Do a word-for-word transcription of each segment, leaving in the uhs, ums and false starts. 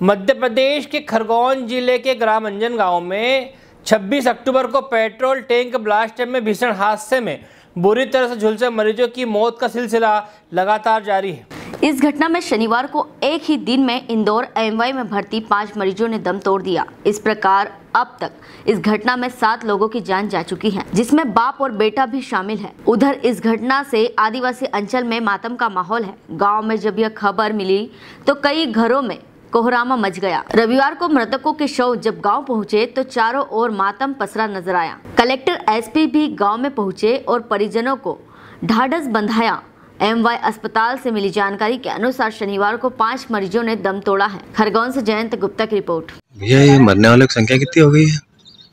मध्य प्रदेश के खरगोन जिले के ग्राम अंजन गांव में छब्बीस अक्टूबर को पेट्रोल टैंक ब्लास्ट में भीषण हादसे में बुरी तरह से झुलसे मरीजों की मौत का सिलसिला लगातार जारी है। इस घटना में शनिवार को एक ही दिन में इंदौर एमवाई में भर्ती पांच मरीजों ने दम तोड़ दिया। इस प्रकार अब तक इस घटना में सात लोगों की जान जा चुकी है, जिसमें बाप और बेटा भी शामिल है। उधर इस घटना से आदिवासी अंचल में मातम का माहौल है। गांव में जब यह खबर मिली तो कई घरों में कोहरामा मच गया। रविवार को मृतकों के शव जब गांव पहुंचे तो चारों ओर मातम पसरा नजर आया। कलेक्टर एसपी भी गांव में पहुंचे और परिजनों को ढाढ़स बंधाया। एमवाई अस्पताल से मिली जानकारी के अनुसार शनिवार को पांच मरीजों ने दम तोड़ा है। खरगोन से जयंत गुप्ता की रिपोर्ट। भैया, ये मरने वालों की संख्या कितनी हो गई है?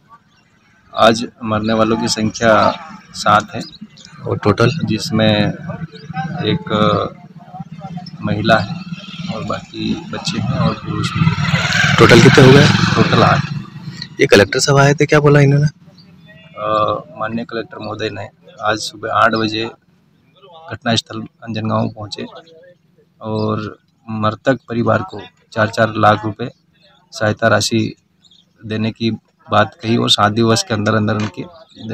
आज मरने वालों की संख्या सात है और टोटल, जिसमें एक महिला है और बाकी बच्चे हैं और पुरुष भी। टोटल कितने हो गए? टोटल आठ। ये कलेक्टर साहब आए थे, क्या बोला इन्होंने? माननीय कलेक्टर महोदय ने आज सुबह आठ बजे घटनास्थल अंजन गांव पहुँचे और मृतक परिवार को चार चार लाख रुपए सहायता राशि देने की बात कही और सात दिवस के अंदर अंदर उनके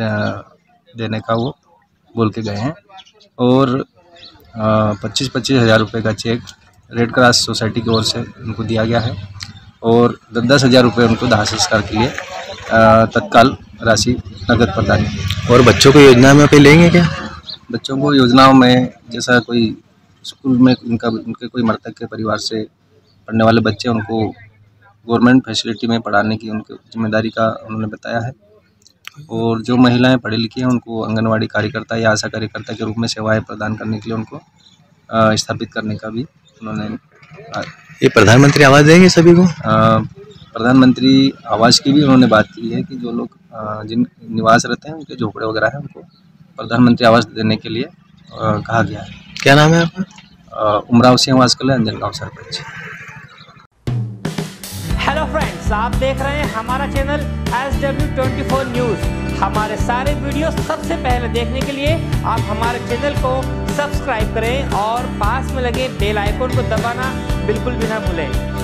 देने का वो बोल के गए हैं। और पच्चीस पच्चीस हज़ार रुपये का चेक रेड क्रॉस सोसाइटी की ओर से उनको दिया गया है और दस दस हज़ार रुपये उनको दाह संस्कार के लिए तत्काल राशि नगद प्रदान की। और बच्चों को योजना में पे लेंगे क्या? बच्चों को योजनाओं में जैसा कोई स्कूल में उनका उनके कोई मृतक के परिवार से पढ़ने वाले बच्चे, उनको गवर्नमेंट फैसिलिटी में पढ़ाने की उनकी जिम्मेदारी का उन्होंने बताया है। और जो महिलाएं पढ़ी लिखी हैं उनको आंगनवाड़ी कार्यकर्ता या आशा कार्यकर्ता के रूप में सेवाएं प्रदान करने के लिए उनको स्थापित करने का भी उन्होंने। ये प्रधानमंत्री आवास देंगे सभी को? प्रधानमंत्री आवास की भी उन्होंने बात की है कि जो लोग जिन निवास रहते हैं उनके झोपड़े वगैरह हैं उनको प्रधानमंत्री आवास देने के लिए कहा गया है। क्या नाम है आपका? उमराव सिंह वास्कल, अंजन गाँव सरपंच। हेलो फ्रेंड्स, आप देख रहे हैं हमारा channel S W twenty four news. हमारे सारे वीडियो सबसे पहले देखने के लिए आप हमारे चैनल को सब्सक्राइब करें और पास में लगे बेल आइकन को दबाना बिल्कुल भी ना भूलें।